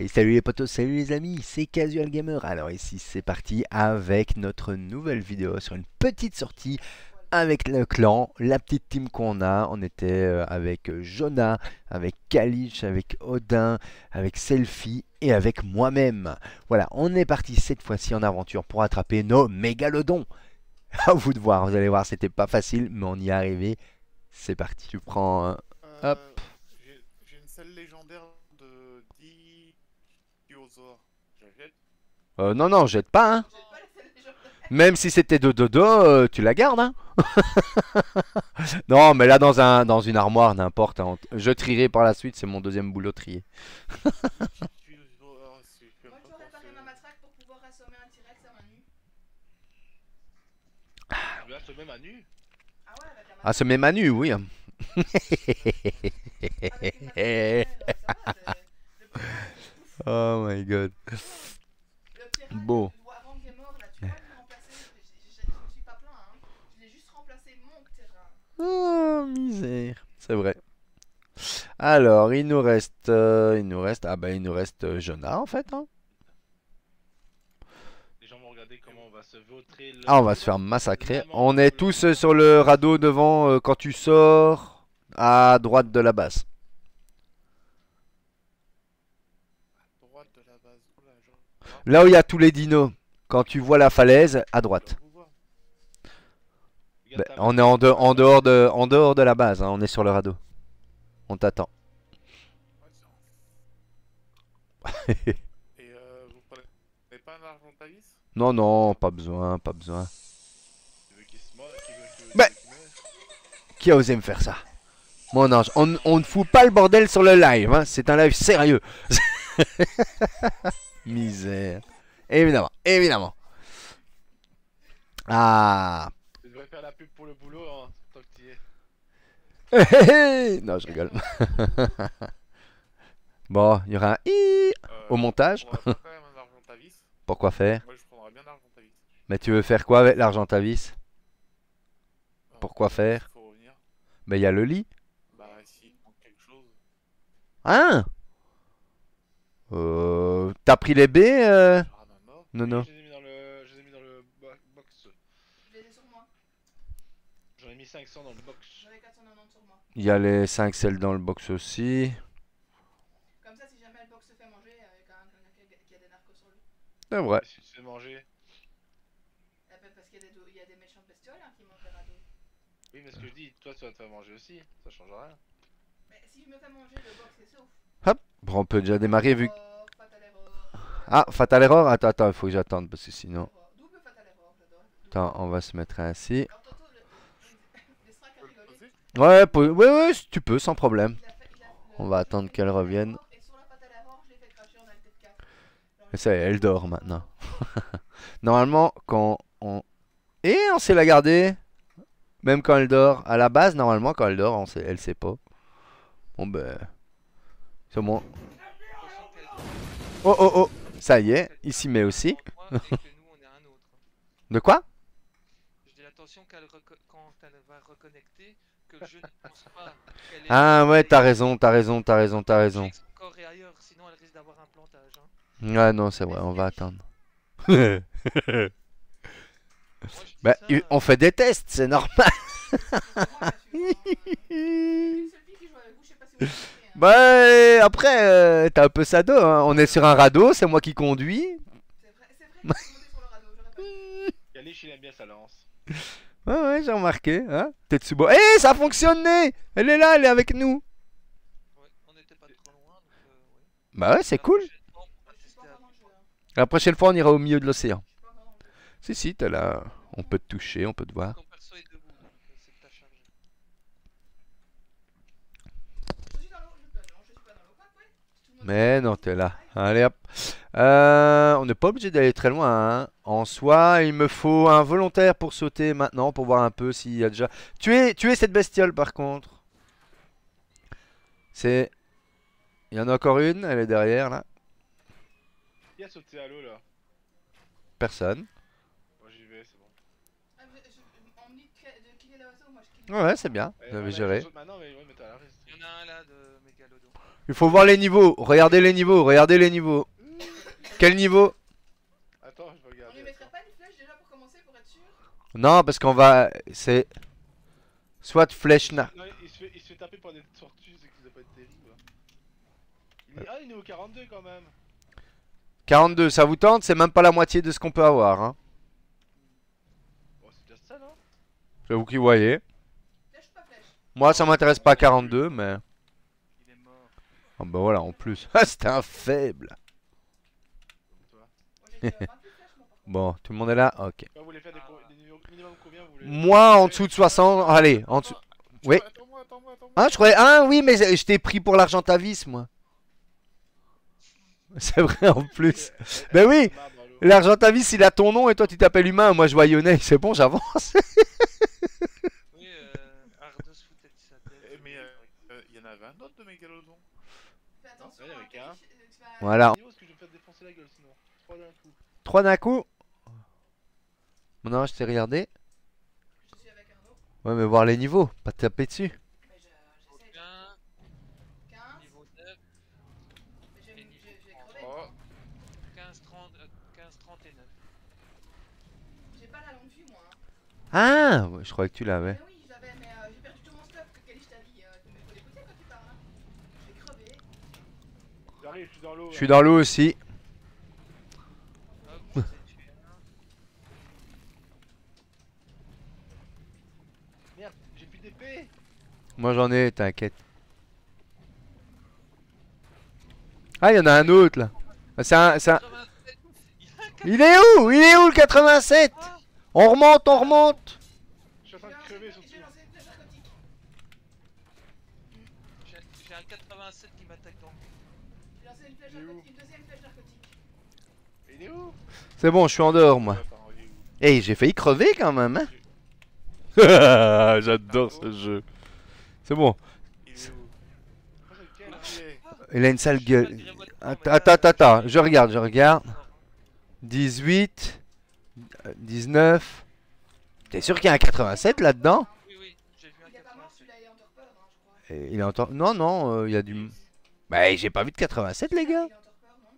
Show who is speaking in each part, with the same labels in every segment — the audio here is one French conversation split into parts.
Speaker 1: Salut les potos, salut les amis, c'est Casual Gamer. Alors ici c'est parti avec notre nouvelle vidéo sur une petite sortie avec le clan, la petite team qu'on a. On était avec Jonah, avec Kalish, avec Odin, avec Selfie et avec moi-même. Voilà, on est parti cette fois-ci en aventure pour attraper nos mégalodons. À vous de voir, vous allez voir, c'était pas facile, mais on y est arrivé. C'est parti. Tu prends hop.
Speaker 2: Euh, j'ai une selle légendaire de 10 dinosaures. J'achète.
Speaker 1: Non, non, jette pas, hein. Même si c'était de dodo, tu la gardes, hein. Non, mais là dans une armoire, n'importe, hein. Je trierai par la suite, c'est mon deuxième boulot trier.
Speaker 2: 10 dinosaures, je sais
Speaker 3: Moi,
Speaker 2: même
Speaker 3: je
Speaker 2: pas
Speaker 3: dois
Speaker 2: quand
Speaker 3: réparer ma
Speaker 2: c'est.
Speaker 3: matraque pour pouvoir assommer un T-Rex à main nue.
Speaker 2: Tu veux se même à nu?
Speaker 3: Ah ouais, avec la
Speaker 1: Ah,
Speaker 3: matraque.
Speaker 1: ce même Manu, oui, hein.
Speaker 3: Avec une matraque légère, ça va. Le plus gros, c'est que je bouffe.
Speaker 1: Oh my god.
Speaker 3: Le pirate,
Speaker 1: Bon.
Speaker 3: avant qu'il est mort, là, tu peux pas lui remplacer. Je me suis pas plaint, hein. Je l'ai juste remplacé mon terrain.
Speaker 1: Oh, misère. C'est vrai. Alors, il nous reste Jonah en fait, hein.
Speaker 2: Les gens vont regarder comment on va se vautrer
Speaker 1: Ah, on va se faire massacrer.
Speaker 2: l'amant
Speaker 1: On est
Speaker 2: le
Speaker 1: tous
Speaker 2: plus
Speaker 1: sur le radeau devant quand tu sors à droite de la base.
Speaker 2: droite de la base. Oh là, genre.
Speaker 1: Là où il y a tous les dinos. Quand tu vois la falaise, à droite.
Speaker 2: Vous voir.
Speaker 1: Ben,
Speaker 2: Regarde ta
Speaker 1: on
Speaker 2: map,
Speaker 1: est
Speaker 2: tu vois la base.
Speaker 1: en dehors de la base, hein. On est sur le radeau. On t'attend.
Speaker 2: Ouais, et vous prenez pas un argentavis?
Speaker 1: Non, non, pas besoin, pas besoin.
Speaker 2: Tu veux qu'il se meure?
Speaker 1: Ben,
Speaker 2: Qu'il meure?
Speaker 1: qui a osé me faire ça? Mon ange, on ne fout pas le bordel sur le live, hein. C'est un live sérieux. Misère. Évidemment, évidemment. Ah.
Speaker 2: Tu devrais faire la pub pour le boulot, hein, tant que tu y es.
Speaker 1: Non, je rigole. Bon, il y aura un i au montage.
Speaker 2: On va pas quand même un argentavis.
Speaker 1: Pourquoi faire?
Speaker 2: Moi je prendrais bien l'argentavis.
Speaker 1: Mais tu veux faire quoi avec l'argent à vis? Pourquoi
Speaker 2: L'argentavis,
Speaker 1: faire?
Speaker 2: faut revenir.
Speaker 1: Mais il y a le lit.
Speaker 2: Bah s'il manque quelque chose.
Speaker 1: Hein? T'as pris les baies
Speaker 2: Ah bah mort.
Speaker 1: Non,
Speaker 2: Oui,
Speaker 1: non.
Speaker 2: je les ai mis dans le box.
Speaker 3: Je les ai sur moi.
Speaker 2: J'en ai mis 500 dans le box.
Speaker 3: J'en ai 490 sur moi.
Speaker 1: Il y a les 5 selles dans le box aussi.
Speaker 3: Comme ça, si jamais le box se fait manger, il y a quand même quelqu'un qui a des narcos sur lui.
Speaker 1: C'est vrai.
Speaker 2: Et si tu te fais manger.
Speaker 3: Eh ben, parce qu'il y a des méchants bestioles hein, qui mangent les radeaux.
Speaker 2: Oui mais ce que je dis, toi tu vas te faire manger aussi. Ça change rien.
Speaker 3: Mais si je me fais manger, le box est sauf.
Speaker 1: Hop. Bon, on peut déjà démarrer vu.
Speaker 3: Fatal error.
Speaker 1: Ah, fatal error. Attends, attends, il faut que j'attende parce que sinon.
Speaker 3: Double fatal error, j'adore.
Speaker 1: Attends, on va se mettre ainsi.
Speaker 3: Alors, Toto, les 5
Speaker 2: Tu
Speaker 3: a
Speaker 2: peux le
Speaker 3: rigolé.
Speaker 2: poser?
Speaker 1: Ouais, ouais, ouais, si tu peux, sans problème.
Speaker 3: Il a
Speaker 1: On va attendre qu'elle revienne.
Speaker 3: Et sur la fatal error, je l'ai fait cracher en alt 4.
Speaker 1: Et ça y est, elle dort maintenant. Normalement, quand on... Et on sait la garder. Même quand elle dort. À la base, normalement, quand elle dort, elle sait pas. Bon, ben... C'est bon.
Speaker 4: Attention qu'elle dort.
Speaker 1: Oh, oh, oh. Ça y est,
Speaker 4: Qu'elle
Speaker 1: il s'y
Speaker 4: dort
Speaker 1: met
Speaker 4: à un
Speaker 1: aussi.
Speaker 4: endroit et que nous on est à un autre.
Speaker 1: De quoi?
Speaker 4: Je dis attention quand elle va reconnecter, que le jeu ne pense pas qu'elle est
Speaker 1: Ah ouais,
Speaker 4: là
Speaker 1: t'as
Speaker 4: et
Speaker 1: raison, t'as raison, t'as raison, t'as
Speaker 4: que
Speaker 1: raison.
Speaker 4: son corps est ailleurs, sinon elle risque d'avoir un plantage. Hein.
Speaker 1: Ouais, non, c'est vrai, on va attendre.
Speaker 4: Moi je dis
Speaker 1: Bah,
Speaker 4: ça.
Speaker 1: on fait des tests, c'est normal.
Speaker 3: Une seule fille qui joue avec vous, je sais pas si vous connaissez.
Speaker 1: Bah, après, t'es un peu sado, hein. On est sur un radeau, c'est moi qui conduis.
Speaker 3: C'est vrai que je suis monté sur le radeau, j'aurais pas dû.
Speaker 2: Kalish il aime bien sa lance.
Speaker 1: Ouais, ouais, j'ai remarqué, hein. Tetsubo. Eh, ça a fonctionné! Elle est là, elle est avec nous.
Speaker 4: Ouais, on n'était pas trop loin donc ouais.
Speaker 1: Bah ouais, c'est
Speaker 4: La
Speaker 1: cool.
Speaker 4: prochaine fois, on va
Speaker 3: Je suis pas
Speaker 4: tester à
Speaker 3: encore dans le jeu.
Speaker 4: deux.
Speaker 3: Hein.
Speaker 1: La prochaine fois, on ira au milieu de l'océan.
Speaker 3: Je suis pas encore dans le jeu.
Speaker 1: Si, si, t'es là. On peut te toucher, on peut te voir.
Speaker 4: Ton perso est debout donc c'est que t'as chargé.
Speaker 3: Je suis dans l'eau. Non, je suis pas dans l'eau. Quoi, ouais. Tout le monde
Speaker 1: Mais
Speaker 3: est
Speaker 1: non,
Speaker 3: dans
Speaker 1: t'es
Speaker 3: l'eau.
Speaker 1: là. Allez hop. On n'est pas obligé d'aller très loin, hein. En soi, il me faut un volontaire pour sauter maintenant, pour voir un peu s'il y a déjà... Tuez cette bestiole par contre. C'est... Il y en a encore une, elle est derrière là.
Speaker 2: Qui a sauté à l'eau là?
Speaker 1: Personne.
Speaker 2: Moi j'y vais, c'est bon.
Speaker 3: On me dit de killer l'oiseau, moi je kill.
Speaker 1: Ouais, c'est bien, vous avez géré.
Speaker 5: Maintenant, mais ouais, mais t'as la reste.
Speaker 4: Il y en a un là de Mégalodon.
Speaker 1: Il faut voir les niveaux, regardez les niveaux, regardez les niveaux. Quel niveau?
Speaker 5: Attends, je vais
Speaker 3: On lui
Speaker 5: regarder.
Speaker 3: mettrait pas une flèche déjà pour commencer pour être sûr?
Speaker 1: Non, parce qu'on va... C'est... Soit flèche...
Speaker 5: Non, il se fait taper par des tortues, c'est que ça doit pas être terrible. Ah, il est au 42 quand même.
Speaker 1: 42, ça vous tente? C'est même pas la moitié de ce qu'on peut avoir, hein.
Speaker 5: Oh, c'est déjà ça, non?
Speaker 1: C'est vous qui voyez.
Speaker 3: Flèche ou pas flèche?
Speaker 1: Moi, ça m'intéresse pas 42, mais...
Speaker 4: Il est mort.
Speaker 1: Ah bah voilà, en plus. Ah, c'était un faible.
Speaker 5: Toi.
Speaker 3: Moi j'ai 28 flèches moi par contre.
Speaker 1: Bon, tout le monde est là? Ok.
Speaker 5: Bah, vous voulez faire des niveaux minimum combien vous voulez?
Speaker 1: Moi, en dessous de 60... Allez, en dessous... Oui.
Speaker 2: Attends-moi, attends-moi.
Speaker 1: Ah, je croyais... Ah oui, mais je t'ai pris pour l'Argentavis, moi. C'est vrai, en plus. Ben oui, l'Argentavis, il a ton nom et toi, tu t'appelles humain. Moi, je vois Yonei. C'est bon, j'avance.
Speaker 4: Oui, Ardos foutait de sa tête.
Speaker 2: Mais il y en avait un autre de Mégalodon.
Speaker 3: Fais attention,
Speaker 5: Ouais, avec un.
Speaker 3: tu vas...
Speaker 1: Voilà.
Speaker 5: Parce que je vais me faire défoncer la gueule sinon. 3 d'un coup.
Speaker 1: 3 d'un coup. Non, je t'ai regardé.
Speaker 3: Je suis avec un autre.
Speaker 1: Ouais, mais voir les niveaux, pas te taper dessus.
Speaker 3: Mais j'essaie.
Speaker 4: 15,
Speaker 3: 15.
Speaker 4: niveau 9,
Speaker 3: Mais j'ai crevé.
Speaker 2: Oh.
Speaker 4: 15, 30, 15, 39.
Speaker 3: J'ai pas la longue vue moi. Hein.
Speaker 1: Ah, ouais, je croyais que tu l'avais.
Speaker 3: Mais oui, je l'avais, mais j'ai perdu tout mon stuff que Kalish t'a dit. Mais faut l'écouter quand tu parles. Hein. J'ai crevé.
Speaker 5: J'arrive, je suis dans l'eau.
Speaker 1: Je suis dans l'eau aussi.
Speaker 4: Hop, je t'ai tué un.
Speaker 5: Merde, j'ai plus d'épée.
Speaker 1: Moi, j'en ai, t'inquiète. Ah, il y en a un autre, là. Ah, c'est un...
Speaker 4: 87. Il y a un
Speaker 1: Il est où? Il est où, le 87?
Speaker 4: Ah,
Speaker 1: On remonte, on remonte.
Speaker 5: Je suis en train de crever surtout.
Speaker 3: J'ai lancé une flèche narcotique.
Speaker 4: j'ai un 87 qui m'attaque dans le cul.
Speaker 3: J'ai lancé une flèche
Speaker 5: Il est où?
Speaker 3: narcotique. Une deuxième flèche narcotique.
Speaker 5: Il est où?
Speaker 1: C'est bon, je suis en dehors, moi.
Speaker 2: Attends, il est où?
Speaker 1: Hey, j'ai failli crever, quand même, hein. J'adore ce jeu. C'est bon.
Speaker 2: Il est où?
Speaker 5: Oh, c'est lequel?
Speaker 2: Ok.
Speaker 1: Il a une sale gueule.
Speaker 4: Malgré votre temps,
Speaker 1: Attends,
Speaker 4: mais
Speaker 1: attends,
Speaker 4: là,
Speaker 1: attends. Je regarde, je regarde. 18, 19. T'es sûr qu'il y a un 87 là-dedans?
Speaker 4: Oui, oui, j'ai vu un
Speaker 3: Il est pas mort
Speaker 4: 87.
Speaker 3: celui-là, il est en torpeur, hein, je crois.
Speaker 1: Il est en temps... Non, non, il y a du... Bah, j'ai pas vu de 87, les gars.
Speaker 3: Il est en torpeur, non?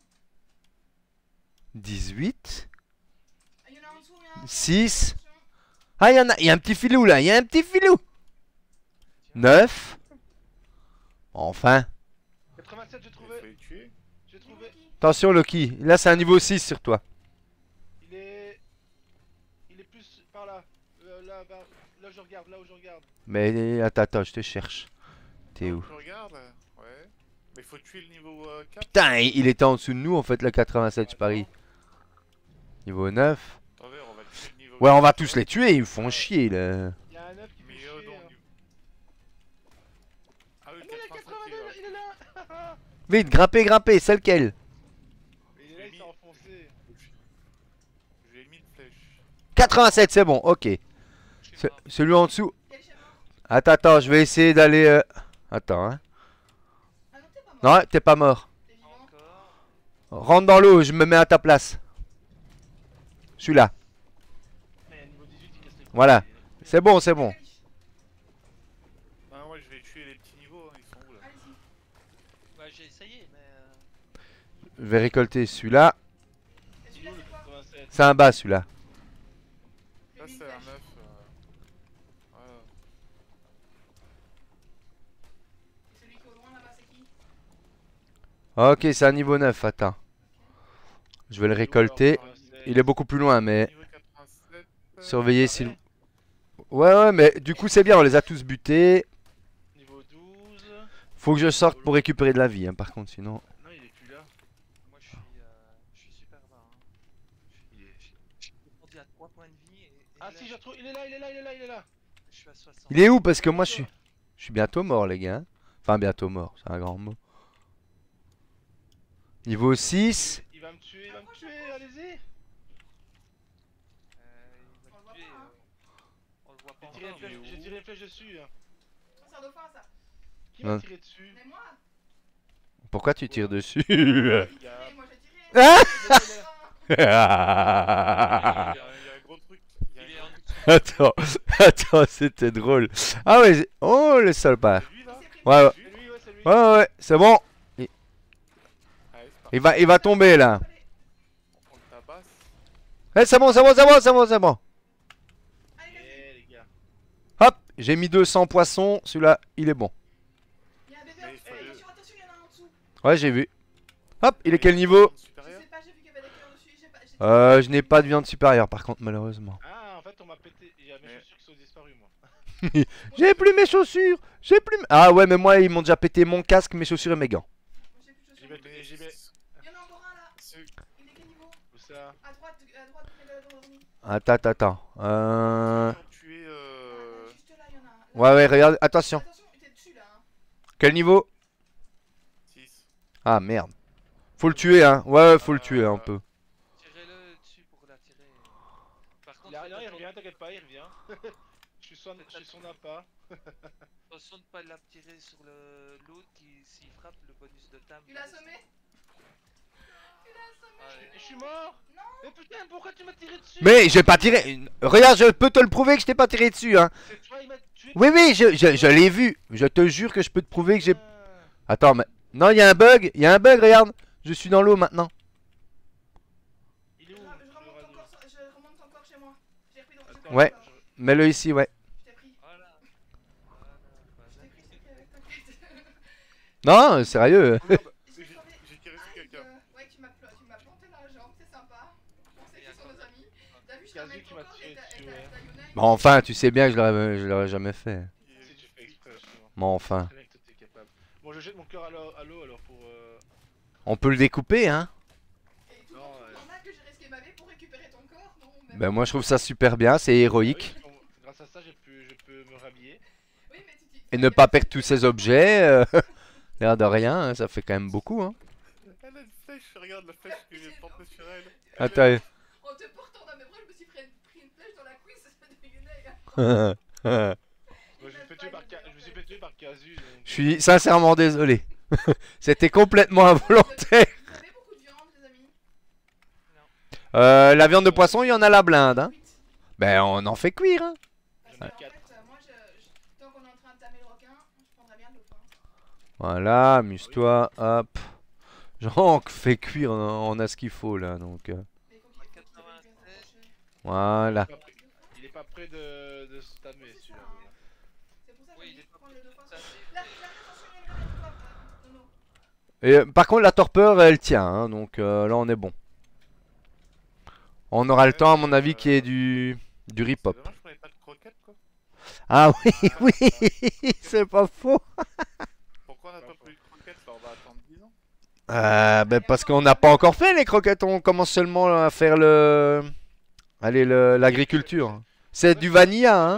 Speaker 1: 18.
Speaker 3: Ah, il y en a en dessous, il y en a un.
Speaker 1: 6. Ah, il y a un petit filou, là. Il y a un petit filou. 9. Enfin.
Speaker 5: 87, j'ai
Speaker 2: Il
Speaker 5: trouvé.
Speaker 2: faut les tuer.
Speaker 5: J'ai trouvé.
Speaker 1: Attention, Loki. Là, c'est un niveau 6 sur toi.
Speaker 5: Il est. Il est plus par là. Là où je regarde, là où je regarde.
Speaker 1: Mais attends, attends, je te cherche. T'es où?
Speaker 2: Je regarde. Ouais. Mais faut tuer le niveau 4.
Speaker 1: Putain, il était en dessous de nous, en fait, le 87, je parie. Niveau 9.
Speaker 2: Attendez, on va tuer le niveau
Speaker 1: Ouais, on va
Speaker 2: 4.
Speaker 1: tous les tuer, ils me font chier, là.
Speaker 5: Il y a un 9 qui fait
Speaker 2: Mais
Speaker 5: chier.
Speaker 2: non.
Speaker 5: Hein.
Speaker 2: Ah oui,
Speaker 5: Ah non, il y a 82, il est là.
Speaker 1: Vite, grimpez, grimpez, c'est lequel?
Speaker 5: Il est là, il s'est enfoncé.
Speaker 2: Je lui ai mis une flèche.
Speaker 1: 87, c'est bon, ok.
Speaker 4: Je suis mort.
Speaker 1: Celui en dessous.
Speaker 3: Quel chef mort?
Speaker 1: Attends, attends, je vais essayer d'aller... Attends, hein.
Speaker 3: Ah non, t'es pas mort.
Speaker 1: Non, t'es pas mort.
Speaker 3: T'es vivant.
Speaker 4: Encore.
Speaker 1: Rentre dans l'eau, je me mets à ta place. Celui-là.
Speaker 5: Mais il y a niveau 18, il casse les couilles.
Speaker 1: Voilà. C'est bon, c'est bon.
Speaker 3: Kalish,
Speaker 2: Ah ouais, je vais tuer les petits niveaux. Hein. Ils sont où là?
Speaker 3: allez-y.
Speaker 4: Bah, j'ai essayé, mais.
Speaker 1: Je vais récolter celui-là.
Speaker 3: Et
Speaker 5: Il est
Speaker 3: celui-là,
Speaker 5: où le
Speaker 3: c'est quoi?
Speaker 5: 87?
Speaker 1: C'est un bas, celui-là.
Speaker 3: Je
Speaker 2: Là,
Speaker 3: lui ai mis
Speaker 2: c'est
Speaker 3: une
Speaker 2: un
Speaker 3: flèche.
Speaker 2: 9.
Speaker 3: Et celui qui est au loin là-bas, c'est qui?
Speaker 1: Ok, c'est un niveau 9, attends. Je vais le récolter. Il est beaucoup plus loin, mais...
Speaker 2: Niveau 87.
Speaker 1: Surveillez s'il... Ouais, ouais, mais du coup, c'est bien, on les a tous butés.
Speaker 5: Niveau 12.
Speaker 1: Faut que je sorte pour récupérer de la vie, hein, par contre, sinon...
Speaker 5: Non, il est plus là.
Speaker 4: Moi, je suis super bas. Hein. Je suis descendu à 3 points de vie. Et
Speaker 5: Ah
Speaker 4: là,
Speaker 5: si, je retrouve. Il est là, il est là, il est là, il est là.
Speaker 4: je suis à 60.
Speaker 1: Il est où? Parce que moi, je suis bientôt mort, les gars. Enfin, bientôt mort, c'est un grand mot. Niveau 6.
Speaker 5: Il va me tuer, il va me tuer, allez-y.
Speaker 4: Il va
Speaker 3: On le voit
Speaker 4: te tuer.
Speaker 3: pas, hein.
Speaker 4: On le voit pas
Speaker 5: J'ai tiré une
Speaker 4: encore.
Speaker 5: flèche,
Speaker 4: mais
Speaker 5: j'ai
Speaker 4: où
Speaker 5: tiré une flèche dessus. Hein.
Speaker 3: C'est un dauphin, ça.
Speaker 5: Qui m'a
Speaker 1: Ouais.
Speaker 5: tiré dessus?
Speaker 3: Mais moi.
Speaker 1: Pourquoi tu tires dessus?
Speaker 5: Les gars.
Speaker 3: Et moi, j'ai tiré.
Speaker 1: Ah
Speaker 5: Il est là.
Speaker 2: Il y a un gros truc.
Speaker 4: Il est en dessous
Speaker 1: Attends, attends, c'était drôle. Ah ouais, oh le salopard.
Speaker 2: C'est lui là
Speaker 3: Il s'est pris
Speaker 1: Ouais, ouais.
Speaker 5: C'est lui, ouais, c'est lui.
Speaker 1: Ouais, ouais, c'est bon.
Speaker 2: Allez, c'est parti.
Speaker 1: Il va tomber là.
Speaker 2: On le tabasse.
Speaker 1: Eh, c'est bon, c'est bon, c'est bon, c'est bon, c'est bon.
Speaker 3: Allez, vas-y.
Speaker 5: Eh, les gars.
Speaker 1: Hop, j'ai mis 200 poissons. Celui-là, il est bon.
Speaker 3: Il y a un bébé
Speaker 2: Mais
Speaker 3: en
Speaker 2: il
Speaker 3: dessous.
Speaker 2: faut le-
Speaker 3: Attention, il y en a un en dessous.
Speaker 1: Ouais, j'ai vu. Hop, il est
Speaker 2: Mais
Speaker 1: quel
Speaker 2: y a
Speaker 1: niveau?
Speaker 2: une
Speaker 3: Je
Speaker 2: supérieure.
Speaker 3: sais pas, j'ai vu qu'il y avait des cœurs dessus.
Speaker 1: Je n'ai pas de viande supérieure par contre, malheureusement.
Speaker 5: Ah, en fait, on m'a pété. Il y a mes
Speaker 2: Mais-
Speaker 5: chaussures qui sont disparues, moi.
Speaker 1: J'ai plus mes chaussures. J'ai plus. Ah ouais, mais moi, ils m'ont déjà pété mon casque, mes chaussures et mes gants.
Speaker 3: J'ai plus de
Speaker 5: J'y
Speaker 3: chaussures.
Speaker 5: vais.
Speaker 2: Mais
Speaker 5: j'y vais.
Speaker 3: Il y en a encore un là.
Speaker 2: c'est-
Speaker 3: Il est quel niveau?
Speaker 5: Où ça?
Speaker 3: À droite de Mégalodon dormi.
Speaker 1: Attends, attends.
Speaker 2: Quand tu es
Speaker 3: Juste là, il y en a un. Là.
Speaker 1: Ouais, ouais, regarde, attention.
Speaker 3: Attention, t'es dessus là. Hein.
Speaker 1: Quel niveau?
Speaker 2: 6.
Speaker 1: Ah merde. Faut le tuer, hein. Ouais, ouais, faut le tuer un peu.
Speaker 4: Tirez-le dessus pour l'attirer. Par contre,
Speaker 5: Non, il
Speaker 4: faites
Speaker 5: revient, t'inquiète pas, il revient. Je suis son appât.
Speaker 4: attention de pas l'attirer sur l'autre qui, s'il frappe, le bonus de tam.
Speaker 3: Tu l'as assommé? Tu l'as assommé?
Speaker 5: Et je suis mort.
Speaker 3: Non.
Speaker 5: Mais putain, pourquoi tu m'as tiré dessus?
Speaker 1: Mais j'ai pas tiré. Regarde, je peux te le prouver que je t'ai pas tiré dessus, hein.
Speaker 5: C'est toi, il m'a tué.
Speaker 1: Oui, oui, je l'ai vu. Je te jure que je peux te prouver que j'ai.
Speaker 5: Ah.
Speaker 1: Attends, mais. Non, il y a un bug. Il y a un bug, regarde. Je suis dans l'eau maintenant.
Speaker 5: Il est où?
Speaker 3: Je remonte encore chez moi. J'ai repris
Speaker 5: Attends,
Speaker 1: Ouais.
Speaker 5: je-
Speaker 1: Mets-le ici, ouais.
Speaker 3: Je t'ai pris.
Speaker 4: Voilà. Voilà.
Speaker 3: Je t'ai pris avec, t'inquiète.
Speaker 1: Non, sérieux.
Speaker 2: Oh, merde.
Speaker 3: J'ai sauvé.
Speaker 2: J'ai tiré sur
Speaker 3: Aïe,
Speaker 2: quelqu'un.
Speaker 3: ouais, tu m'as planté dans la jambe, c'est sympa. On sait
Speaker 4: Et
Speaker 3: qu'ils sont nos
Speaker 4: attends.
Speaker 3: amis. T'as vu, je
Speaker 5: Kazu
Speaker 3: ramène
Speaker 5: qui m'a
Speaker 3: encore
Speaker 5: tiré
Speaker 3: et t'as
Speaker 5: dessus, ouais.
Speaker 3: Yuna.
Speaker 1: Bon, enfin, tu sais bien que je l'aurais jamais fait.
Speaker 5: Si tu fais exprès, justement.
Speaker 1: Mais enfin.
Speaker 5: Très bien que t'es capable. Bon, je jette mon cœur à l'eau alors pour.
Speaker 1: On peut le découper, hein.
Speaker 3: Et tout
Speaker 5: Non,
Speaker 3: le monde que j'ai risqué ma vie pour récupérer ton corps, non? Même
Speaker 1: Ben, moi, je trouve ça super bien. C'est héroïque.
Speaker 5: Ah oui, grâce à ça, je peux me rhabiller.
Speaker 3: Oui, mais
Speaker 1: Et ne pas perdre tous ces objets. L'air de rien, hein, ça fait quand même beaucoup, hein.
Speaker 2: Elle a une flèche, regarde la flèche que j'ai portée sur elle.
Speaker 1: Attends.
Speaker 3: En te portant dans mes bras, je me suis pris une flèche dans la cuisse de Yuna.
Speaker 1: Je
Speaker 5: Moi, je me suis fait tuer par Kazu. donc-
Speaker 1: suis sincèrement désolé. C'était complètement involontaire.
Speaker 3: Vous avez beaucoup de viande, les amis?
Speaker 1: La viande de poisson, il y en a la blinde, hein. Ben, on en fait cuire, hein.
Speaker 3: Parce que, en fait, moi, tant qu'on est en train de tamer le requin, je prendrais bien de l'eau. Hein.
Speaker 1: Voilà, amuse-toi, hop. Genre, fait cuire, on a ce qu'il faut là, donc.
Speaker 3: Mais il faut qu'il bien
Speaker 4: 96.
Speaker 3: s'approcher.
Speaker 1: Voilà.
Speaker 5: Il est pas prêt de se tamer celui-là.
Speaker 3: C'est pour ça que
Speaker 4: Oui,
Speaker 3: je
Speaker 4: il
Speaker 3: dis
Speaker 4: est pas
Speaker 3: prendre les deux fois.
Speaker 4: Ça, c'est-
Speaker 3: Là, attention, il y a une grenade, toi, Nono.
Speaker 1: Et, par contre, la torpeur, elle tient, hein, donc là, on est bon. On aura le temps, à mon avis, qu'il y ait du
Speaker 2: C'est
Speaker 1: rip-hop.
Speaker 2: dommage qu'on ait pas de croquettes quoi.
Speaker 1: Ah oui, oui, c'est pas faux.
Speaker 2: Pourquoi on n'a pas pris de croquettes? Bah, on va attendre 10 ans.
Speaker 1: Ben, parce qu'on n'a pas encore fait les croquettes, on commence seulement à faire le. Allez, l'agriculture. C'est du vanilla, hein.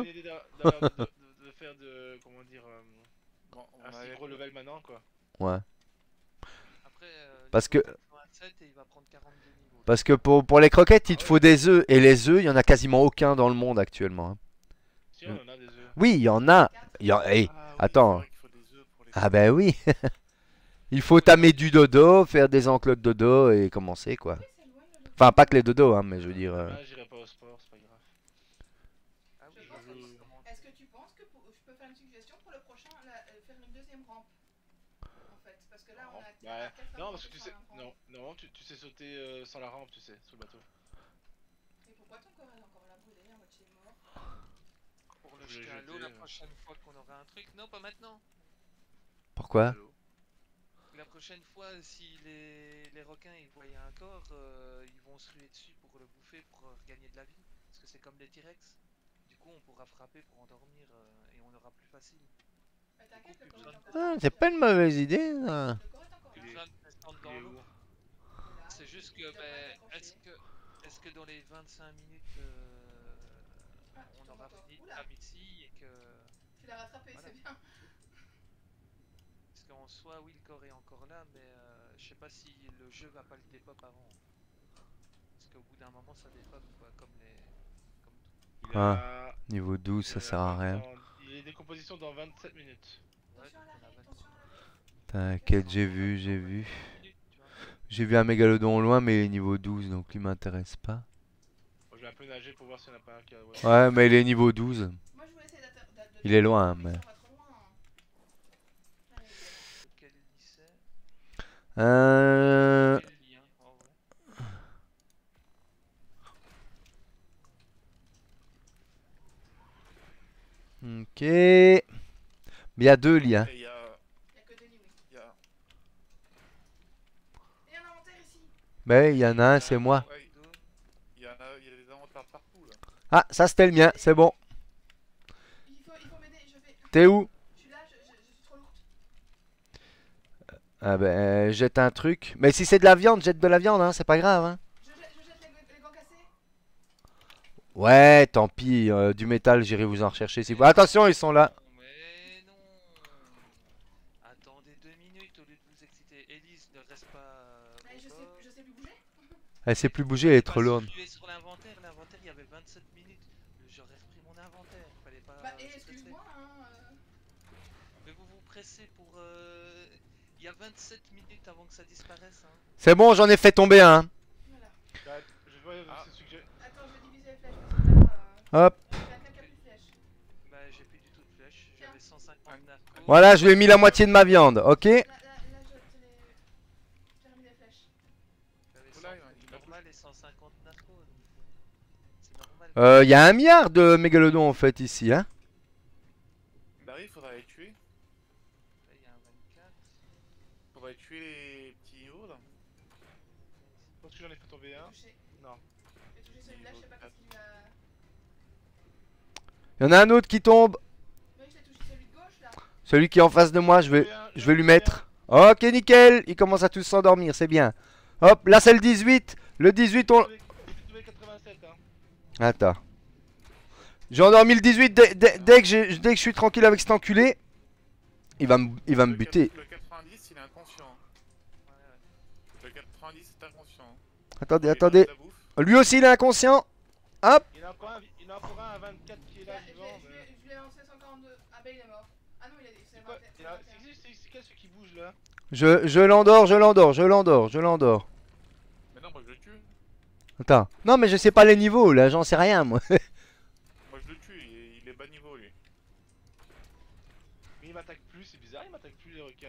Speaker 5: De faire de. Comment dire.
Speaker 2: Bon, on
Speaker 5: Un
Speaker 2: a
Speaker 5: si gros level maintenant quoi.
Speaker 1: Ouais.
Speaker 4: Après,
Speaker 1: Parce
Speaker 4: niveau
Speaker 1: que-
Speaker 4: 87 et il va prendre 42 niveaux.
Speaker 1: Parce que pour les croquettes, il te faut des œufs. Et les œufs, il y en a quasiment aucun dans le monde actuellement, hein.
Speaker 5: Si on en a des œufs.
Speaker 1: Oui, il y en a. Hey,
Speaker 2: Ah oui,
Speaker 1: attends.
Speaker 2: c'est vrai qu'il faut des œufs pour les
Speaker 1: Ah ben oui. Il faut tamer du dodo, faire des enclos de dodo et commencer quoi.
Speaker 3: Oui, c'est loin, le
Speaker 1: Enfin, pas que les dodos, hein, mais je veux dire.
Speaker 5: Ah, j'irai pas au sport, c'est pas grave.
Speaker 4: Ah oui,
Speaker 3: Je pense
Speaker 4: je
Speaker 3: que-
Speaker 4: commence.
Speaker 3: Est-ce que tu penses que je peux faire une suggestion pour le prochain, faire une deuxième rampe? En fait, parce que là, on a.
Speaker 5: Ouais.
Speaker 3: quatre
Speaker 5: Non,
Speaker 3: rampes
Speaker 5: parce que tu
Speaker 3: sur
Speaker 5: sais.
Speaker 3: un rampe.
Speaker 5: Non, tu sais sauter sans la rampe, tu sais, sur le bateau.
Speaker 3: Et pourquoi ton corps est encore là, brûlé, à moitié mort?
Speaker 4: Pour le
Speaker 5: Je l'ai
Speaker 4: jeter à l'eau
Speaker 5: jeté,
Speaker 4: la prochaine fois qu'on aura un truc. Non, pas maintenant.
Speaker 1: Pourquoi?
Speaker 5: Allô.
Speaker 4: La prochaine fois, si les requins ils voient un corps, ils vont se ruer dessus pour le bouffer pour regagner de la vie. Parce que c'est comme les T-Rex. Du coup, on pourra frapper pour endormir et on aura plus facile.
Speaker 3: Mais t'inquiète, le corps est encore
Speaker 1: Ah,
Speaker 3: là.
Speaker 1: c'est pas une mauvaise idée, ça.
Speaker 3: Le corps est encore
Speaker 4: Plus
Speaker 3: là.
Speaker 4: besoin de descendre
Speaker 5: Il
Speaker 4: dans
Speaker 5: est
Speaker 4: l'eau.
Speaker 5: où?
Speaker 3: Là,
Speaker 4: C'est juste
Speaker 3: il
Speaker 4: que,
Speaker 3: devrait
Speaker 4: ben,
Speaker 3: être accroché.
Speaker 4: est-ce que dans les 25 minutes,
Speaker 3: Ah,
Speaker 4: on aura
Speaker 3: encore.
Speaker 4: fini de
Speaker 3: Oula.
Speaker 4: la ici et que.
Speaker 3: Tu l'as rattrapé,
Speaker 4: Voilà.
Speaker 3: c'est bien.
Speaker 4: Parce qu'en soi, oui, le corps est encore là, mais je sais pas si le jeu va pas le dépop avant. Parce qu'au bout d'un moment, ça dépop, quoi, comme tout.
Speaker 5: Il a.
Speaker 1: Niveau 12, ça
Speaker 5: il a
Speaker 1: sert à rien.
Speaker 5: Il est décomposition dans 27 minutes.
Speaker 4: Ouais,
Speaker 3: Attention à la
Speaker 4: donc on a
Speaker 3: vie,
Speaker 4: 20
Speaker 3: attention à la vie.
Speaker 1: T'inquiète, j'ai vu, j'ai vu.
Speaker 4: minutes, tu vois.
Speaker 1: J'ai vu un mégalodon au loin, mais il est niveau 12, donc lui m'intéresse pas.
Speaker 5: Moi, vais un peu nager pour voir s'il n'y en a pas un qui a. Ouais.
Speaker 1: Ouais, mais il est niveau 12.
Speaker 3: Moi je voulais essayer d'attendre.
Speaker 1: Il est loin, mais...
Speaker 3: On va trop loin. Allez.
Speaker 4: Quel lycée
Speaker 1: Euh...
Speaker 4: Quel lien en vrai.
Speaker 1: Ok. Mais il y a 2 liens.
Speaker 2: Et il y a.
Speaker 3: Il y a que deux lits, oui.
Speaker 2: Il y a...
Speaker 3: Il y a un inventaire ici.
Speaker 1: Mais il y en a un, c'est moi.
Speaker 2: Ouais, il y a des inventaires partout là.
Speaker 1: Ah, ça c'était le mien, c'est bon.
Speaker 3: Il faut m'aider, je vais.
Speaker 1: T'es où?
Speaker 3: Je suis là, je suis trop lourde.
Speaker 1: Ah ben, jette un truc. Mais si c'est de la viande, jette de la viande, hein, c'est pas grave, hein.
Speaker 3: Je jette les gants cassés.
Speaker 1: Ouais, tant pis, du métal, j'irai vous en rechercher si vous... Attention, ils sont là.
Speaker 4: Mais non. Attendez 2 minutes au lieu de vous exciter. Elise, ne reste pas.
Speaker 3: Allez, je sais plus bouger.
Speaker 1: Elle sait plus bouger, elle est trop lourde.
Speaker 4: Tu es sur l'inventaire, il y avait 27 minutes. J'aurais repris mon inventaire, fallait pas.
Speaker 3: Bah,
Speaker 4: se presser.
Speaker 3: excuse-moi, hein.
Speaker 4: Mais vous vous pressez pour. Il y a 27 minutes avant que ça disparaisse. Hein.
Speaker 1: C'est bon, j'en ai fait tomber un.
Speaker 3: Voilà.
Speaker 5: Bah, je vois,
Speaker 2: Ah.
Speaker 5: c'est ce que j'ai.
Speaker 3: Attends, je vais diviser les flèches parce que là.
Speaker 1: Hop.
Speaker 3: Il y a quelqu'un qui a plus de flèches.
Speaker 4: Bah, j'ai plus du tout de flèches. J'avais 150 narcos.
Speaker 1: Voilà, je lui ai mis la moitié de ma viande, ok?
Speaker 3: Là, je j'ai remis les flèches.
Speaker 4: J'avais
Speaker 2: Oula,
Speaker 4: 100
Speaker 2: il a
Speaker 4: normal et 150 narcos. Donc, c'est normal.
Speaker 1: Il y a 1 milliard de mégalodons en fait ici, hein?
Speaker 2: Barry, faudrait les tuer.
Speaker 4: Là, il y a un 24.
Speaker 2: Faudrait tuer les petits niveaux là.
Speaker 5: Je pense que j'en ai fait tomber un.
Speaker 3: Touché.
Speaker 5: Non.
Speaker 3: J'ai touché celui-là, je sais pas qu'est-ce qu'il lui a.
Speaker 1: Il y en a un autre qui tombe.
Speaker 3: Oui, je l'ai touché celui de gauche là.
Speaker 1: Celui qui est en face de moi, je vais lui mettre. Ok, nickel. Ils commencent à tous s'endormir, c'est bien. Hop, là c'est le 18. Le 18, on...
Speaker 5: J'ai fait tomber 87, hein.
Speaker 1: Attends. J'ai endormi le 18 dès que je suis tranquille avec cet enculé. Il va me buter.
Speaker 2: Le 90, il est inconscient.
Speaker 4: Ouais, ouais.
Speaker 2: Le 90 est inconscient.
Speaker 1: Attendez,
Speaker 2: Il a
Speaker 1: attendez.
Speaker 2: de la bouffe.
Speaker 1: Lui aussi il est inconscient. Hop.
Speaker 5: Il y en a encore un à 24 qui est là vivant. Mais...
Speaker 3: Je l'ai lancé 142. Ah bah il est mort. Ah non, c'est
Speaker 5: C'est quoi
Speaker 3: 21.
Speaker 5: C'est quel celui qui bouge là?
Speaker 1: Je l'endors, je l'endors, je l'endors, je l'endors.
Speaker 2: Mais non, moi je le tue.
Speaker 1: Attends. Non mais je sais pas les niveaux là, j'en sais rien moi.
Speaker 2: Moi je le tue, il est bas niveau lui.
Speaker 5: Mais il m'attaque plus, c'est bizarre, il m'attaque plus les requins.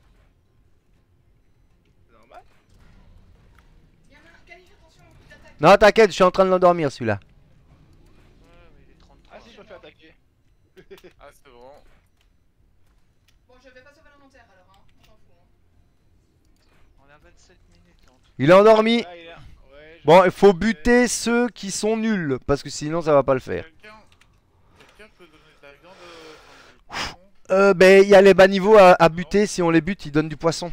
Speaker 5: C'est normal?
Speaker 3: Il y en a un, Calif, attention, il attaque.
Speaker 1: Non t'inquiète, je suis en train de l'endormir celui-là.
Speaker 4: Ouais, mais il est 33.
Speaker 5: Ah si, je me fais attaquer.
Speaker 2: Ah, c'est bon.
Speaker 3: Bon, je vais pas sauver l'inventaire alors, hein. On s'en fout. Hein.
Speaker 4: On a 27 minutes en tout.
Speaker 1: Il est endormi.
Speaker 5: Ah, il est là. Ouais, je-
Speaker 1: Bon, il faut buter ceux qui sont nuls parce que sinon ça va pas le faire.
Speaker 2: Quelqu'un peut donner de la viande enfin, du poisson.
Speaker 1: Ben il y a les bas niveaux à buter, si on les bute, ils donnent du poisson.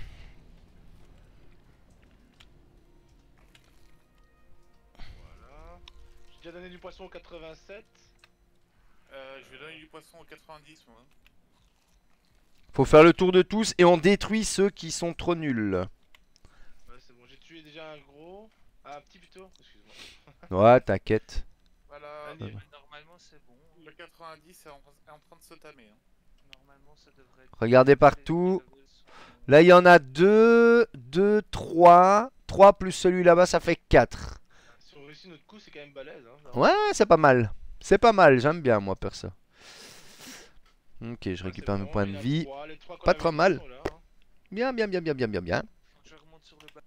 Speaker 5: Voilà. J'ai déjà donné du poisson au 87.
Speaker 2: Je vais donner du poisson au 90 moi.
Speaker 1: Faut faire le tour de tous et on détruit ceux qui sont trop nuls.
Speaker 5: Ouais, c'est bon, j'ai tué déjà un gros. Ah, un petit plutôt, excuse-moi.
Speaker 1: Ouais, t'inquiète.
Speaker 2: Voilà.
Speaker 5: Allez.
Speaker 4: Normalement, c'est bon.
Speaker 2: Le 90 est en train de se tamer. Hein.
Speaker 4: Normalement, ça devrait être.
Speaker 1: Regardez partout. Là, il y en a 2, 2, 3. 3 plus celui là-bas, ça fait 4.
Speaker 5: Si on réussit notre coup, c'est quand même balèze. Hein,
Speaker 1: Ouais, c'est pas mal. C'est pas mal, j'aime bien moi perso. Ok, je récupère mes points de vie. Pas trop mal. Bien, bien, bien, bien, bien, bien, bien.
Speaker 4: Faut que je remonte sur le bas.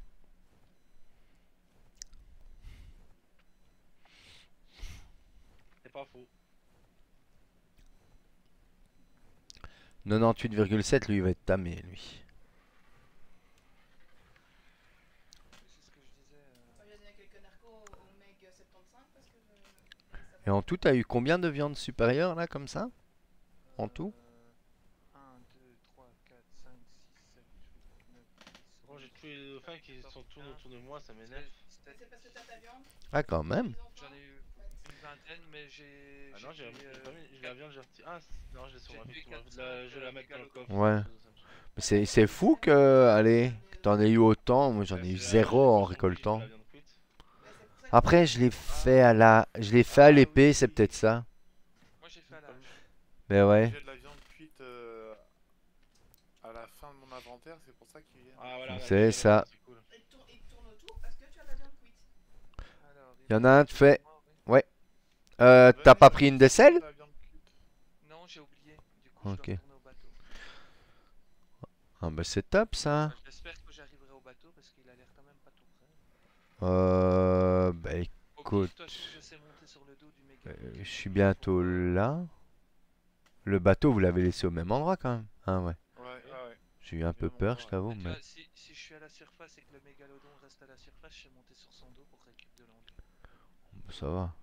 Speaker 5: C'est pas faux.
Speaker 1: 98,7, lui, il va être tamé, lui.
Speaker 4: C'est ce que je disais.
Speaker 3: Enfin, j'ai donné quelques narcos au mec 75 parce que
Speaker 1: Et en tout, t'as eu combien de viande supérieure, là, comme ça? En tout?
Speaker 4: 1, 2, 3, 4, 5, 6, 7, 8, 9, 10.
Speaker 5: Bon, j'ai tué les dauphins qui sont tournés autour de moi, ça m'énerve.
Speaker 3: c'est parce que t'as ta viande.
Speaker 1: Ah, quand même.
Speaker 3: Ils ont
Speaker 4: J'en
Speaker 3: faim.
Speaker 4: ai eu
Speaker 3: Ouais.
Speaker 4: une vingtaine, mais j'ai.
Speaker 5: Ah non, j'ai pas mis, j'ai la viande, j'ai retiré. Ah, non, je l'ai sur
Speaker 4: J'ai
Speaker 5: ma
Speaker 4: tué
Speaker 5: vie.
Speaker 4: quatre,
Speaker 5: Je vais la mettre dans le
Speaker 4: mégalodons.
Speaker 5: coffre.
Speaker 1: Ouais. Mais c'est fou que, allez, que t'en aies eu autant. Moi, j'en ai eu zéro en récoltant.
Speaker 3: Bah, c'est pour ça que
Speaker 1: Après, je l'ai fait à la, je l'ai fait à l'épée, c'est peut-être ça.
Speaker 4: Moi, j'ai fait à la hache.
Speaker 1: Mais ouais.
Speaker 2: J'ai de la viande cuite à la fin de mon inventaire, c'est pour ça qu'il vient.
Speaker 5: Ah, voilà,
Speaker 1: C'est ça.
Speaker 5: c'est cool.
Speaker 3: il tourne autour parce que tu as ta viande cuite.
Speaker 4: Alors,
Speaker 1: Il y en a un de fait.
Speaker 4: Moi, oui.
Speaker 1: T'as pas pris une des selles?
Speaker 2: La viande cuite.
Speaker 4: Non, j'ai oublié. Du coup, je
Speaker 1: Ok.
Speaker 4: dois retourner au bateau.
Speaker 1: Ah bah c'est top ça.
Speaker 4: Enfin, j'espère que j'arriverai au bateau parce qu'il a l'air quand même pas tout près.
Speaker 1: Bah
Speaker 4: Ok,
Speaker 1: écoute,
Speaker 4: toi, je sais monter sur le dos du mégalo.
Speaker 1: je suis bientôt là. Le bateau, vous l'avez laissé au même endroit quand même. Ah ouais.
Speaker 2: Ouais, ah ouais.
Speaker 1: J'ai eu un peu
Speaker 2: Bien
Speaker 1: peur, je
Speaker 2: endroit,
Speaker 1: t'avoue,
Speaker 4: Tu
Speaker 1: mais...
Speaker 4: vois, si je suis à la surface et que le mégalodon reste à la surface, je sais monter sur son dos pour récupérer de l'angle.
Speaker 1: Ça va.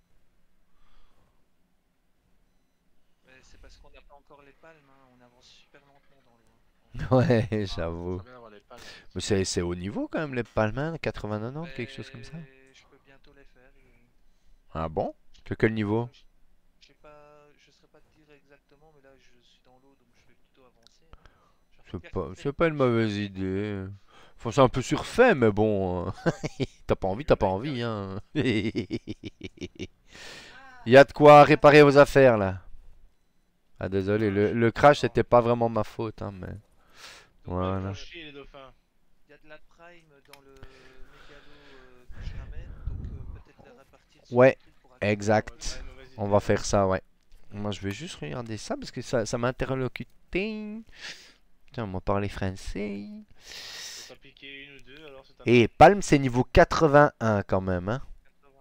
Speaker 4: Mais c'est parce qu'on n'a pas encore les palmes, hein, on avance super lentement dans l'eau. Hein.
Speaker 1: Ouais,
Speaker 5: Ah,
Speaker 1: j'avoue.
Speaker 5: ça bien d'avoir les palmes.
Speaker 1: Mais c'est haut niveau quand même les palmes, 80-90, quelque chose comme ça.
Speaker 4: Mais je peux bientôt les faire.
Speaker 1: Ah bon? Que quel niveau?
Speaker 4: Je sais pas, je saurais pas te dire exactement, mais là je suis dans l'eau donc je vais plutôt avancer. Hein. Je regarde
Speaker 1: C'est pas une mauvaise idée. Faut c'est un peu surfait, mais bon. T'as pas envie, t'as pas envie, hein. Il y a de quoi réparer vos affaires là. Ah désolé, le crash c'était pas vraiment ma faute, hein, mais...
Speaker 4: Donc,
Speaker 1: Voilà.
Speaker 5: Ils font chier les dauphins.
Speaker 4: il y a de la prime dans le mégalo que je ramène, donc peut-être les répartir sur
Speaker 1: Ouais,
Speaker 4: le truc pour accélérer.
Speaker 1: exact.
Speaker 5: Ouais, une mauvaise
Speaker 1: On
Speaker 5: idée.
Speaker 1: va faire ça, ouais. Moi je vais juste regarder ça parce que ça m'interlocuté. Tiens, on m'a parlé français.
Speaker 5: Ça t'a piqué une ou deux, alors c'est un...
Speaker 1: Et Palm c'est niveau 81 quand même, hein.
Speaker 4: 81.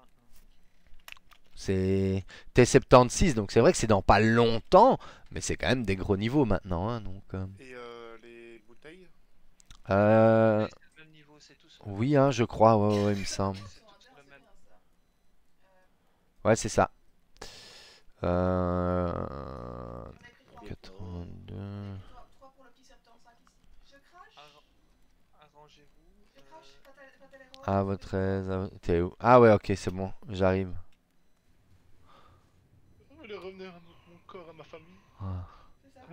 Speaker 1: C'est T76, donc c'est vrai que c'est dans pas longtemps, mais c'est quand même des gros niveaux maintenant, hein, donc...
Speaker 2: Et les bouteilles?
Speaker 1: Euh,
Speaker 4: Ouais, c'est le même niveau, c'est tout sur le
Speaker 1: oui, hein, je crois, ouais, il me semble.
Speaker 4: c'est tout sur le même.
Speaker 1: Ouais, c'est ça.
Speaker 3: On a pris 3.
Speaker 1: 82...
Speaker 3: 3 pour le petit 75 ici. Je crache.
Speaker 4: Arrangez-vous.
Speaker 3: Je crache. Pas l'erreur.
Speaker 1: Ah, votre aise, t'es où? Ah ouais, ok, c'est bon, j'arrive.
Speaker 5: Oh, il est revenu à mon corps, à ma famille.
Speaker 1: Ah.
Speaker 3: C'est ça.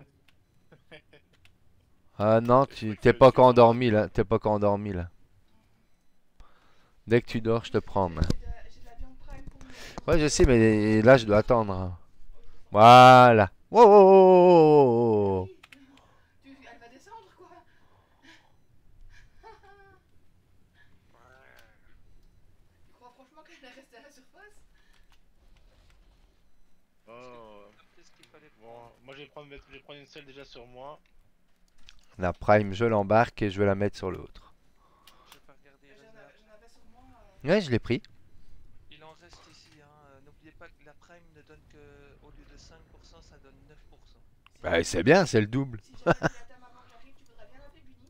Speaker 1: Ah non, t'es pas encore endormi là, t'es pas encore endormi là. Dès que tu dors, je te prends, man.
Speaker 3: J'ai de la viande prime pour nous.
Speaker 1: Ouais, je sais, mais là, je dois attendre. Voilà. Wow, wow, wow, wow.
Speaker 3: Elle va descendre quoi. Tu crois franchement qu'elle est restée à la surface?
Speaker 5: Oh.
Speaker 4: C'est ce qu'il fallait
Speaker 5: Bon,
Speaker 4: prendre.
Speaker 5: moi je vais prendre une selle déjà sur moi.
Speaker 1: La prime, je l'embarque et je vais la mettre sur l'autre.
Speaker 4: Je vais pas regarder les réserves.
Speaker 3: J'en avais sur moi.
Speaker 1: Ouais, je l'ai pris.
Speaker 4: Il en reste ici. Hein. N'oubliez pas que la prime ne donne que, au lieu de 5%, ça donne 9%.
Speaker 1: Bah, c'est bien, c'est le double.
Speaker 3: Si jamais il y a ta maman qui arrive, tu voudrais bien l'appeler Bunny?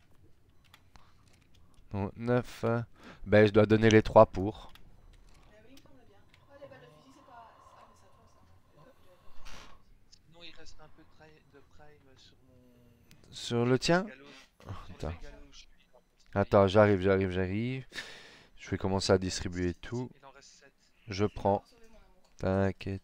Speaker 1: Donc, 9. Ben, je dois donner les 3 pour.
Speaker 3: Mais oui, il me semble bien. Ouais, les balles de fusil, c'est pas. Ah, mais c'est à toi ça.
Speaker 4: Sinon, il reste un peu de prime sur mon.
Speaker 1: Sur le tien?
Speaker 4: mégalo. Sur le
Speaker 1: Attends.
Speaker 4: mégalo où je suis.
Speaker 1: Attends, j'arrive. Je vais commencer à distribuer tout.
Speaker 4: Il en reste 7.
Speaker 1: Je prends. T'inquiète.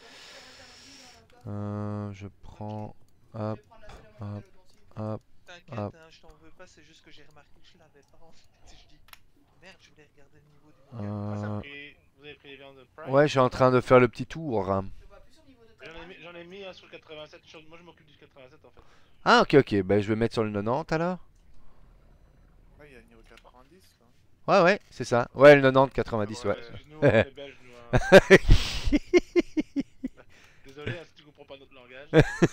Speaker 1: Je prends. Hop, hop, hop.
Speaker 4: T'inquiète,
Speaker 1: Hop.
Speaker 4: hein, je t'en veux pas, c'est juste que j'ai remarqué que je l'avais pas en fait. Je dis, merde, je voulais regarder le niveau du mégalo.
Speaker 5: Ah, ça a
Speaker 1: Euh,
Speaker 5: pris... Vous avez pris les viandes de prime?
Speaker 1: Ouais, je suis en train de faire le petit tour.
Speaker 3: Je vois plus sur le niveau de ta
Speaker 5: J'en ai mis un sur le 87. Moi je m'occupe du 87 en fait.
Speaker 1: Ah, ok, ok. Ben, je vais mettre sur le 90 alors.
Speaker 2: Ouais, il y a le niveau 90 là.
Speaker 1: Ouais, ouais, c'est ça. Ouais, le 90, 90, ouais.
Speaker 5: Nous, on est belges, nous. Hein. Désolé hein, si tu comprends pas notre langage.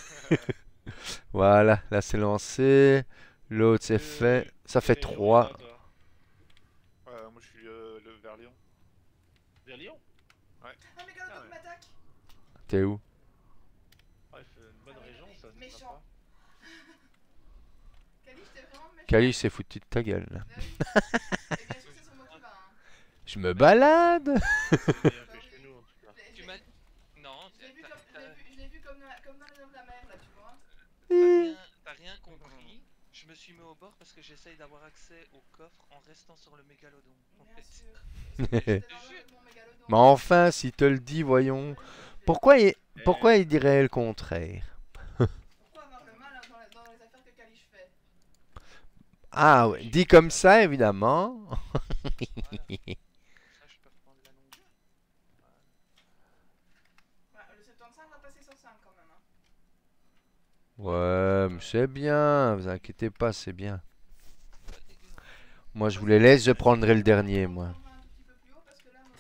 Speaker 1: Voilà, là c'est lancé. L'autre c'est fait. Ça fait
Speaker 5: T'es Lyon,
Speaker 1: 3.
Speaker 5: toi, toi.
Speaker 2: Moi je suis vers Lyon.
Speaker 5: Vers Lyon?
Speaker 3: Ah, mégalodon qui m'attaque.
Speaker 1: T'es où?
Speaker 5: Ah, il fait une bonne région, ça. c'est
Speaker 3: Méchant.
Speaker 5: sympa.
Speaker 3: Kalish, t'es vraiment méchant.
Speaker 1: Kalish s'est foutu de ta gueule là.
Speaker 3: Bah oui. Et bien sûr, c'est sur moi qui va. Hein.
Speaker 1: Je me balade.
Speaker 5: C'est meilleur que chez nous en tout cas.
Speaker 4: Tu m'as. Non,
Speaker 3: Je l'ai vu comme dans les hommes de la mer là, tu vois.
Speaker 4: t'as rien compris. Je me suis mis au bord parce que j'essaye d'avoir accès au coffre en restant sur le mégalodon. En
Speaker 3: Bien
Speaker 4: fait.
Speaker 3: sûr. J'étais dans mon mégalodon.
Speaker 1: Mais enfin, si te le dis, voyons. Pourquoi il dirait le contraire?
Speaker 3: Pourquoi avoir le mal hein, dans les affaires que Kalish fait?
Speaker 1: Ah, ouais, dit comme ça, évidemment.
Speaker 4: Voilà. Ça, je peux reprendre la longueur.
Speaker 3: Ouais, le 75 va passer 105 quand même. Hein.
Speaker 1: Ouais, mais c'est bien. Vous inquiétez pas, c'est bien.
Speaker 4: Pas dégueu, hein.
Speaker 1: Moi, je vous les laisse, je prendrai le dernier, moi.
Speaker 3: On va un tout petit peu plus haut parce que là,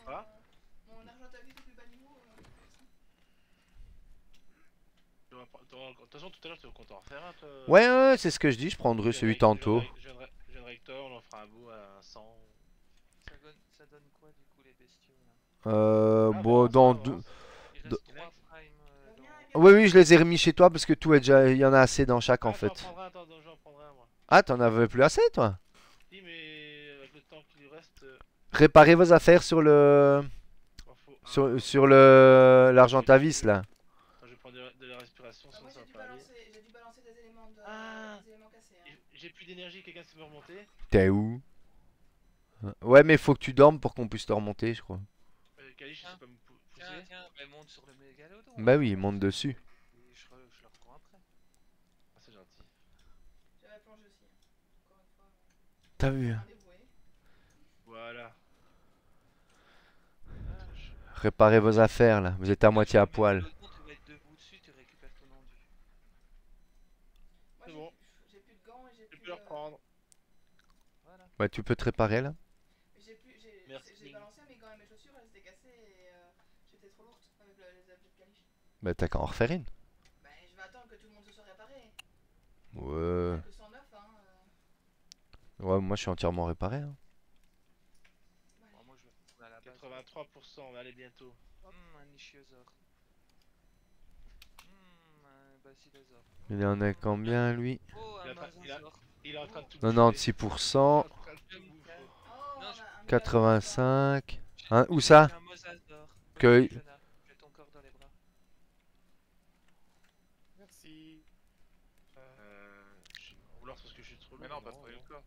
Speaker 5: réacteur, tu veux qu'on t'en refaire un, toi?
Speaker 1: Ouais, ouais, c'est ce que je dis, je prendrai celui tantôt.
Speaker 5: Jeune réacteur, on en fera un bout à 100.
Speaker 4: Ça donne quoi du coup les bestiaux là?
Speaker 5: Ah,
Speaker 1: Bon,
Speaker 5: avance,
Speaker 1: dans
Speaker 5: avance.
Speaker 1: deux...
Speaker 4: Il
Speaker 1: De-
Speaker 4: reste 3 primes
Speaker 3: Combien
Speaker 4: dans...
Speaker 1: Oui, oui, je les ai remis chez toi parce que tout est déjà... Il y en a assez dans chaque en
Speaker 5: Ah,
Speaker 1: fait.
Speaker 5: j'en prendrai un, moi.
Speaker 1: Ah, t'en avais plus assez, toi?
Speaker 5: Si, mais avec le temps qu'il lui reste,
Speaker 1: Réparez vos affaires sur le...
Speaker 5: il en faut un.
Speaker 1: Sur le... l'argentavis, là.
Speaker 5: Attends, je vais prendre de la respiration,
Speaker 3: Bah,
Speaker 5: sinon
Speaker 3: moi
Speaker 5: ça
Speaker 3: j'ai
Speaker 5: va
Speaker 3: dû
Speaker 5: pas aller.
Speaker 3: balancer, j'ai dû balancer des éléments de,
Speaker 5: Ah.
Speaker 3: des éléments cassés. Hein.
Speaker 5: J'ai plus d'énergie, quelqu'un s'est me remonter.
Speaker 1: T'es où? Ouais, mais faut que tu dormes pour qu'on puisse te remonter, je crois.
Speaker 5: Kalish, je sais pas me
Speaker 4: Tiens,
Speaker 5: pousser.
Speaker 4: tiens, bah, monte sur le mégalodon.
Speaker 1: Bah oui, monte dessus.
Speaker 4: Et je le reprends après.
Speaker 5: Ah, c'est gentil.
Speaker 3: J'avais plongé aussi. Hein. Encore une fois.
Speaker 1: T'as vu?
Speaker 3: Un dévoué.
Speaker 5: Voilà.
Speaker 1: Réparez vos affaires, là. Vous êtes à moitié à poil.
Speaker 4: Mégalodon, tu vas être debout dessus, tu récupères ton enduit.
Speaker 3: Moi
Speaker 5: C'est
Speaker 3: j'ai
Speaker 5: bon.
Speaker 3: j'ai plus de gants et j'ai
Speaker 5: Je
Speaker 3: plus
Speaker 5: peux le reprendre.
Speaker 4: Voilà.
Speaker 1: Ouais, tu peux te réparer, là?
Speaker 5: Merci.
Speaker 3: J'ai balancé mes gants et mes chaussures, elles étaient cassées et j'étais trop lourde avec les objets de caliche.
Speaker 1: Bah t'as qu'à en refaire une.
Speaker 3: Bah je vais attendre que tout le monde se soit réparé.
Speaker 1: Ouais.
Speaker 3: Que 109 hein.
Speaker 1: Ouais, moi je suis entièrement réparé. Hein.
Speaker 4: Bon, moi je vais retourner à la base.
Speaker 5: 83%, on va aller bientôt.
Speaker 4: Un nichiosaure. Un basilosaure.
Speaker 1: Il en a combien, lui?
Speaker 4: Oh,
Speaker 5: Il
Speaker 4: un
Speaker 5: a pas- il a-
Speaker 4: mosasaure.
Speaker 5: Il est en train de tout
Speaker 1: 96%.
Speaker 5: bouffer. Il est en train de tout bouffer.
Speaker 3: Oh,
Speaker 4: Non,
Speaker 3: on
Speaker 4: je-
Speaker 3: a un
Speaker 1: 85. Hein, où
Speaker 4: J'ai
Speaker 1: ça?
Speaker 4: un mosasaure.
Speaker 1: Que-
Speaker 4: Jonah, j'ai ton corps dans les bras.
Speaker 2: Merci.
Speaker 5: Je vais vouloir parce que je suis trop
Speaker 2: Mais
Speaker 5: lourd,
Speaker 2: non, pas trop le cas.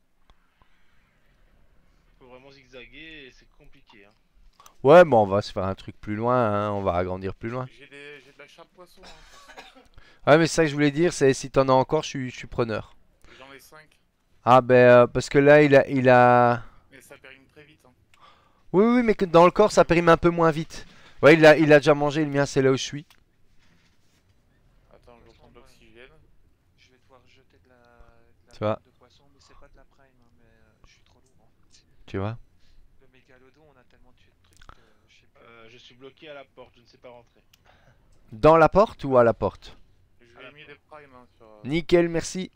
Speaker 5: Faut vraiment zigzaguer et c'est compliqué. Hein.
Speaker 1: Ouais, bon, on va se faire un truc plus loin, hein. On va agrandir plus loin.
Speaker 2: J'ai de la chape poisson. Hein,
Speaker 1: Ouais, mais c'est ça que je voulais dire, c'est si t'en as encore, je suis preneur.
Speaker 2: j'en ai 5.
Speaker 1: Ah, ben, parce que là, il a...
Speaker 2: Mais ça périme très vite. Hein.
Speaker 1: Oui, oui, mais que dans le corps, ça périme un peu moins vite. Ouais, il a déjà mangé, le mien, c'est là où je suis.
Speaker 2: Attends, je vais prendre de l'oxygène.
Speaker 4: Je vais devoir jeter de la
Speaker 1: Tu vois.
Speaker 4: viande de poisson, mais c'est pas de la prime, hein, mais je suis trop lourd. Hein.
Speaker 1: Tu vois?
Speaker 4: Le mégalodon, on a tellement tué de trucs que je sais pas.
Speaker 5: Je suis bloqué à la porte, je ne sais pas rentrer.
Speaker 1: Dans la porte ou à la porte?
Speaker 2: Je lui ai mis des primes hein, sur.
Speaker 1: Nickel, merci.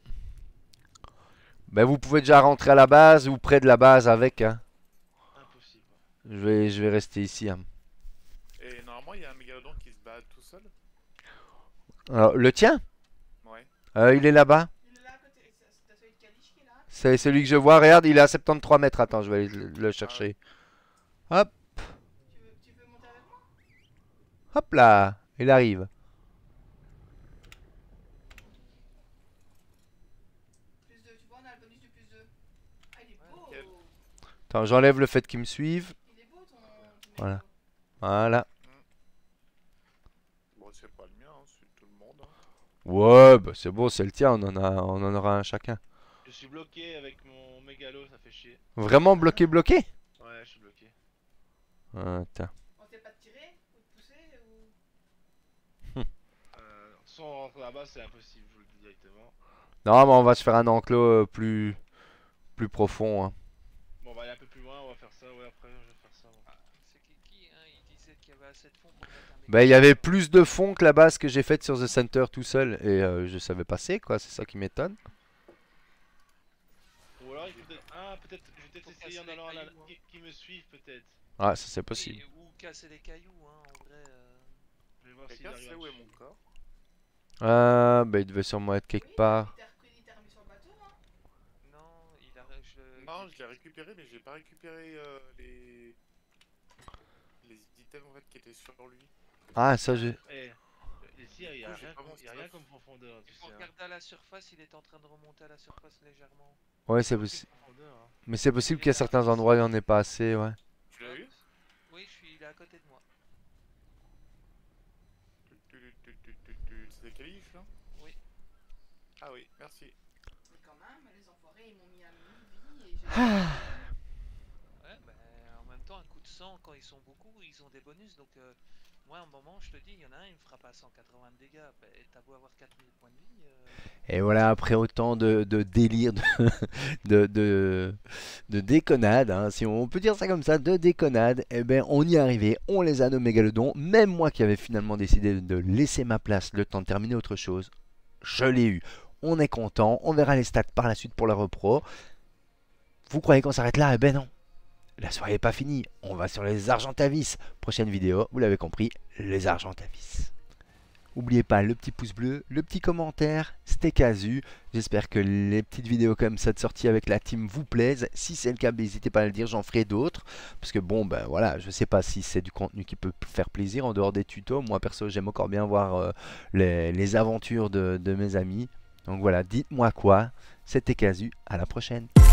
Speaker 1: Ben, vous pouvez déjà rentrer à la base ou près de la base avec, hein.
Speaker 5: Impossible.
Speaker 1: Je vais rester ici, hein.
Speaker 2: Et normalement, il y a un mégalodon qui se bat tout seul.
Speaker 1: Alors, le tien?
Speaker 2: Ouais.
Speaker 1: Il est là-bas.
Speaker 3: Il est là à côté. T'as celui de Caliche qui est là.
Speaker 1: C'est celui que je vois. Regarde, il est à 73 mètres. Attends, je vais aller le chercher. Hop,
Speaker 3: Tu veux monter avec moi?
Speaker 1: hop là. Il arrive.
Speaker 3: Plus 2, tu vois, on a le bonus du plus 2. Ah, il est beau.
Speaker 2: nickel.
Speaker 1: Attends, j'enlève le fait qu'il me suive.
Speaker 3: Il est beau ton
Speaker 1: Voilà.
Speaker 3: mégalodon.
Speaker 1: Voilà.
Speaker 2: Bon, c'est pas le mien, hein, c'est tout le monde. Hein.
Speaker 1: Ouais, bah c'est bon, c'est le tien. On en aura un chacun.
Speaker 5: Je suis bloqué avec mon mégalo, ça fait chier.
Speaker 1: Vraiment bloqué, bloqué?
Speaker 5: Ouais, je suis bloqué.
Speaker 1: Attends.
Speaker 3: On sait pas te tirer ou te pousser ou.
Speaker 5: Sans rentrer là-bas, c'est impossible, je vous le dis directement.
Speaker 1: Non, mais on va se faire un enclos plus profond. Hein.
Speaker 5: Bon, on va aller un peu plus loin, on va faire ça, ouais, après, je vais faire ça. Ouais.
Speaker 4: C'est qui hein, il disait qu'il y avait assez de fond pour mettre un
Speaker 1: Ben, il y avait
Speaker 4: mégalodon.
Speaker 1: plus de fond que la base que j'ai faite sur The Center tout seul. Et je savais passer, quoi. C'est ça qui m'étonne.
Speaker 5: Ou alors, il faut peut-être. Ah, peut-être, je vais peut-être
Speaker 4: Faut
Speaker 5: essayer en
Speaker 4: casser les
Speaker 5: allant à la.
Speaker 4: cailloux, hein.
Speaker 5: Qui me suivent, peut-être.
Speaker 1: Ah, ça c'est possible.
Speaker 4: Oui, ou casser des cailloux, hein, en vrai.
Speaker 5: Je vais voir s'il
Speaker 2: Quelqu'un
Speaker 5: arrive
Speaker 2: sait
Speaker 5: à
Speaker 2: où
Speaker 5: me
Speaker 2: est mon
Speaker 5: suivre.
Speaker 2: corps?
Speaker 1: Ben, il devait sûrement être quelque
Speaker 3: Oui,
Speaker 1: part.
Speaker 3: il t'a remis sur le bateau, hein.
Speaker 4: Non, il a.
Speaker 2: Non, je l'ai récupéré, mais j'ai pas récupéré les items en fait qui étaient sur lui.
Speaker 1: Ah, ça j'ai.
Speaker 5: Eh, ici, il y a
Speaker 2: Du coup, j'ai
Speaker 5: rien,
Speaker 2: pas mon
Speaker 5: il y a rien
Speaker 2: stuff.
Speaker 5: comme profondeur, tu
Speaker 4: Il
Speaker 5: sais.
Speaker 4: faut
Speaker 5: Hein.
Speaker 4: regarder à la surface, il est en train de remonter à la surface légèrement.
Speaker 1: Ouais, c'est
Speaker 5: Aucune
Speaker 1: possible.
Speaker 5: profondeur, hein.
Speaker 1: Mais c'est possible qu'il y a certains endroits où il n'y en ait pas assez, ouais.
Speaker 2: Tu l'as eu?
Speaker 4: Oui, il est à côté de moi.
Speaker 2: C'est des calices là?
Speaker 4: Oui.
Speaker 2: Ah oui, merci.
Speaker 3: Mais quand même, les enfoirés, ils m'ont mis à mi-vie et j'ai.
Speaker 4: Ouais, bah, en même temps, un coup de sang, quand ils sont beaucoup, ils ont des bonus. Donc, Moi, à un moment, je te dis, il y en a un, il me frappe à 180 de dégâts. Bah, et t'as beau avoir 4000 points de vie.
Speaker 1: Et voilà, après autant de délire, de, de, de déconnade, hein, si on peut dire ça comme ça, de déconnade, eh ben on y est arrivé, on les a nos mégalodons. Même moi qui avais finalement décidé de laisser ma place le temps de terminer autre chose, je l'ai eu. On est content, on verra les stats par la suite pour la repro. Vous croyez qu'on s'arrête là? Eh ben non. La soirée n'est pas finie, on va sur les Argentavis. Prochaine vidéo, vous l'avez compris, les Argentavis. N'oubliez pas le petit pouce bleu, le petit commentaire, c'était Casu. J'espère que les petites vidéos comme ça de sortie avec la team vous plaisent. Si c'est le cas, n'hésitez pas à le dire, j'en ferai d'autres. Parce que bon, ben voilà, je sais pas si c'est du contenu qui peut faire plaisir en dehors des tutos. Moi perso, j'aime encore bien voir les aventures de mes amis. Donc voilà, dites-moi quoi. C'était Casu, à la prochaine.